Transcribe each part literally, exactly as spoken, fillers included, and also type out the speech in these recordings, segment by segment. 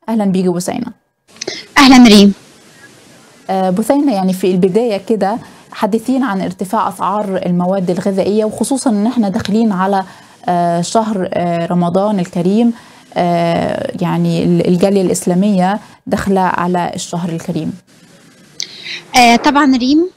أهلا بيكي بثينة. أهلا ريم. آه، بثينة، يعني في البداية كده حدثينا عن ارتفاع أسعار المواد الغذائية، وخصوصا إن احنا داخلين على آه، شهر آه، رمضان الكريم. آه، يعني الجالية الإسلامية داخلة على الشهر الكريم. آه طبعا ريم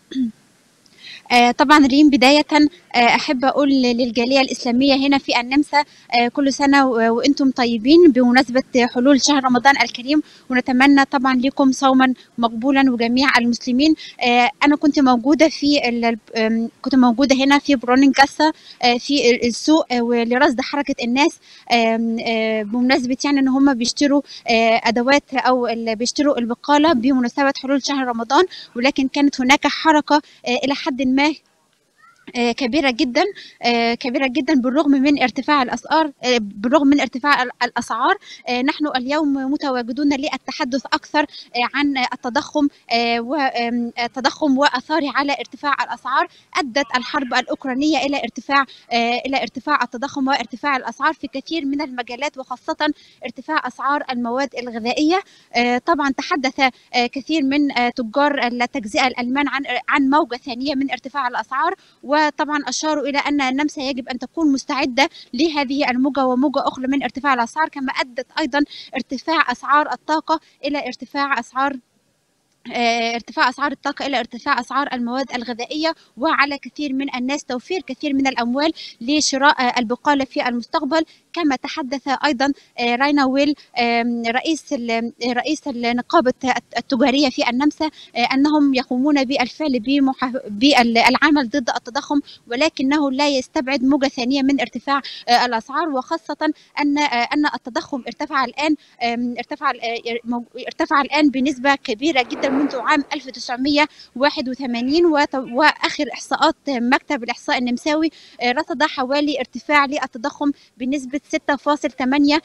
آه طبعا ريم بداية آه أحب أقول للجالية الإسلامية هنا في النمسا آه كل سنة وأنتم طيبين بمناسبة حلول شهر رمضان الكريم، ونتمنى طبعا لكم صوما مقبولا وجميع المسلمين. آه أنا كنت موجودة في كنت موجودة هنا في برونينغاسا آه في السوق آه ولرصد حركة الناس آه آه بمناسبة يعني إن هم بيشتروا آه أدوات أو بيشتروا البقالة بمناسبة حلول شهر رمضان، ولكن كانت هناك حركة آه إلى حد ما كبيرة جدا كبيرة جدا بالرغم من ارتفاع الأسعار بالرغم من ارتفاع الأسعار. نحن اليوم متواجدون للتحدث أكثر عن التضخم والتضخم وآثاره على ارتفاع الأسعار. أدت الحرب الأوكرانية إلى ارتفاع إلى ارتفاع التضخم وارتفاع الأسعار في كثير من المجالات، وخاصة ارتفاع أسعار المواد الغذائية. طبعا تحدث كثير من تجار التجزئة الألمان عن عن موجة ثانية من ارتفاع الأسعار، وطبعا أشاروا إلى أن النمسا يجب أن تكون مستعدة لهذه الموجة وموجة أخرى من ارتفاع الأسعار، كما أدت أيضا ارتفاع أسعار الطاقة إلى ارتفاع أسعار ارتفاع أسعار الطاقة إلى ارتفاع أسعار المواد الغذائية، وعلى كثير من الناس توفير كثير من الأموال لشراء البقالة في المستقبل. كما تحدث أيضا راينا ويل رئيس رئيس النقابة التجارية في النمسا أنهم يقومون بالفعل بالعمل ضد التضخم، ولكنه لا يستبعد موجة ثانية من ارتفاع الأسعار، وخاصة أن أن التضخم ارتفع الآن ارتفع ارتفع الآن بنسبة كبيرة جدا منذ عام ألف وتسعمائة وواحد وثمانين، وآخر إحصاءات مكتب الإحصاء النمساوي رصد حوالي ارتفاع للتضخم بنسبة ستة فاصلة ثمانية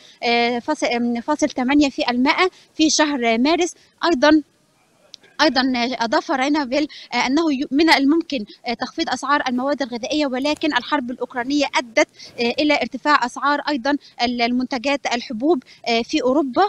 في المائة في شهر مارس. أيضا ايضا اضاف راينا فيل انه من الممكن تخفيض اسعار المواد الغذائيه، ولكن الحرب الاوكرانيه ادت الى ارتفاع اسعار ايضا المنتجات الحبوب في اوروبا،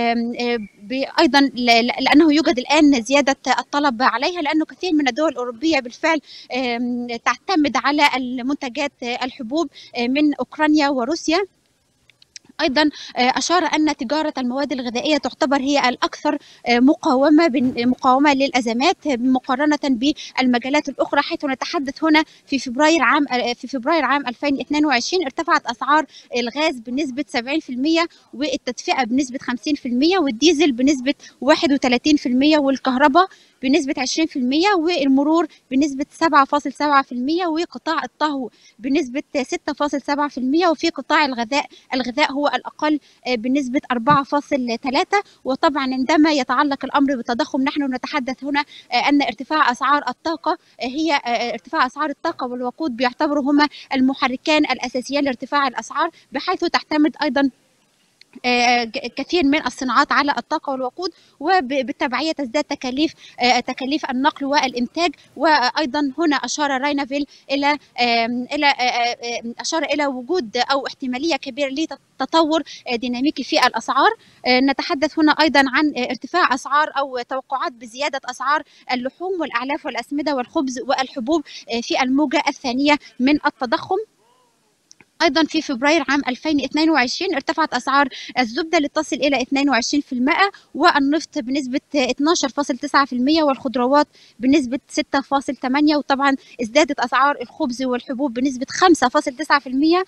ايضا لانه يوجد الان زياده الطلب عليها، لانه كثير من الدول الاوروبيه بالفعل تعتمد على المنتجات الحبوب من اوكرانيا وروسيا. أيضا أشار أن تجارة المواد الغذائية تعتبر هي الأكثر مقاومة مقاومة للأزمات مقارنة بالمجالات الأخرى، حيث نتحدث هنا في فبراير عام في فبراير عام ألفين واثنين وعشرين ارتفعت أسعار الغاز بنسبة سبعين بالمئة، والتدفئة بنسبة خمسين بالمئة، والديزل بنسبة واحد وثلاثين بالمئة، والكهرباء بنسبة عشرين بالمئة، والمرور بنسبة سبعة فاصلة سبعة بالمئة، وقطاع الطهو بنسبة ستة فاصلة سبعة بالمئة، وفي قطاع الغذاء الغذاء هو الأقل بنسبة أربعة فاصلة ثلاثة. وطبعا عندما يتعلق الأمر بالتضخم نحن نتحدث هنا أن ارتفاع أسعار الطاقة هي ارتفاع أسعار الطاقة والوقود بيعتبروا هما المحركان الأساسيان لارتفاع الأسعار، بحيث تعتمد أيضا كثير من الصناعات على الطاقة والوقود، وبالتبعية تزداد تكاليف تكاليف النقل والإنتاج. وأيضا هنا أشار راينا فيل إلى إلى أشار إلى وجود أو احتمالية كبيرة لتطور ديناميكي في الأسعار. نتحدث هنا أيضا عن ارتفاع أسعار أو توقعات بزيادة أسعار اللحوم والأعلاف والأسمدة والخبز والحبوب في الموجة الثانية من التضخم. أيضا في فبراير عام ألفين واثنين وعشرين ارتفعت أسعار الزبدة لتصل إلى اثنين وعشرين بالمئة، والنفط بنسبة اثني عشر فاصلة تسعة بالمئة، والخضروات بنسبة ستة فاصلة ثمانية، وطبعا ازدادت أسعار الخبز والحبوب بنسبة خمسة فاصلة تسعة بالمئة،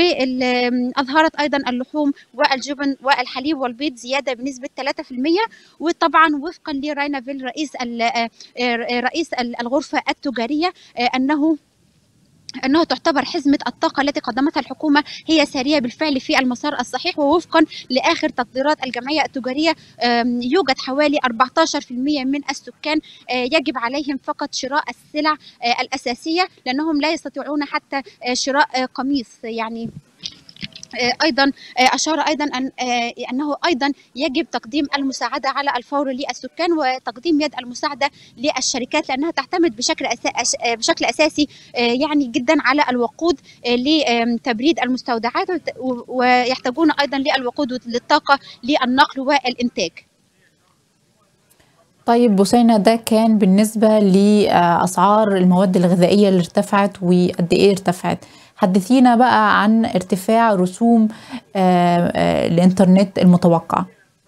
وأظهرت أيضا اللحوم والجبن والحليب والبيض زيادة بنسبة ثلاثة بالمئة. وطبعا وفقا لراينا فيل رئيس رئيس الغرفة التجارية أنه أنه تعتبر حزمة الطاقة التي قدمتها الحكومة هي سارية بالفعل في المسار الصحيح، ووفقا لآخر تقديرات الجمعية التجارية يوجد حوالي أربعة عشر بالمئة من السكان يجب عليهم فقط شراء السلع الأساسية، لأنهم لا يستطيعون حتى شراء قميص. يعني ايضا اشار ايضا ان انه ايضا يجب تقديم المساعده على الفور للسكان وتقديم يد المساعده للشركات لانها تعتمد بشكل بشكل اساسي يعني جدا على الوقود لتبريد المستودعات ويحتاجون ايضا للوقود للطاقه للنقل والانتاج. طيب بثينة، ده كان بالنسبة لأسعار المواد الغذائية اللي ارتفعت وقد إيه ارتفعت. حدثينا بقى عن ارتفاع رسوم الإنترنت المتوقع.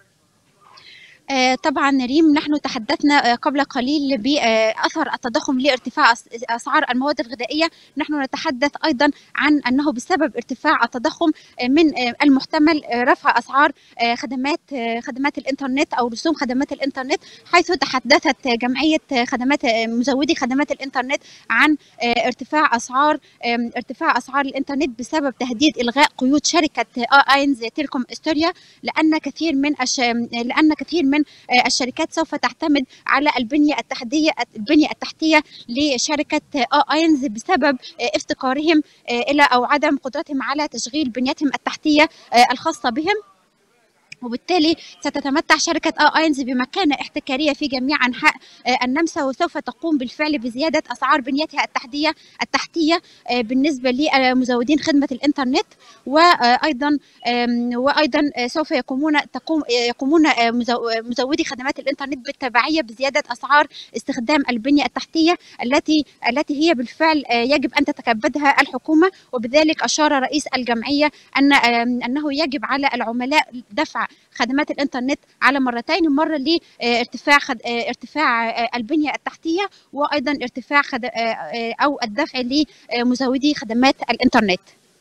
طبعا ريم، نحن تحدثنا قبل قليل بأثر التضخم لارتفاع أسعار المواد الغذائية. نحن نتحدث أيضا عن أنه بسبب ارتفاع التضخم من المحتمل رفع أسعار خدمات خدمات الإنترنت أو رسوم خدمات الإنترنت، حيث تحدثت جمعية خدمات مزودي خدمات الإنترنت عن ارتفاع أسعار ارتفاع أسعار الإنترنت بسبب تهديد إلغاء قيود شركة آينز تيليكوم استوريا، لأن كثير من أش... لأن كثير من الشركات سوف تعتمد على البنية التحتية البنية التحتية لشركة آينز بسبب افتقارهم إلى أو عدم قدرتهم على تشغيل بنيتهم التحتية الخاصة بهم، وبالتالي ستتمتع شركة آينز بمكانة احتكارية في جميع أنحاء النمسا، وسوف تقوم بالفعل بزيادة أسعار بنيتها التحتية التحتية بالنسبة لمزودين خدمة الإنترنت، وأيضا وأيضا سوف يقومون تقوم يقومون مزودي خدمات الإنترنت بالتبعية بزيادة أسعار استخدام البنية التحتية التي التي هي بالفعل يجب أن تتكبدها الحكومة. وبذلك أشار رئيس الجمعية أن أنه يجب على العملاء دفع خدمات الانترنت على مرتين، مره لارتفاع خد... ارتفاع البنيه التحتيه، وايضا ارتفاع خد... او الدفع لمزودي خدمات الانترنت.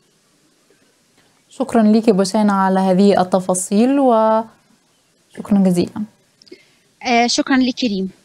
شكرا لك بثينة على هذه التفاصيل وشكرا جزيلا. شكرا لك ريم.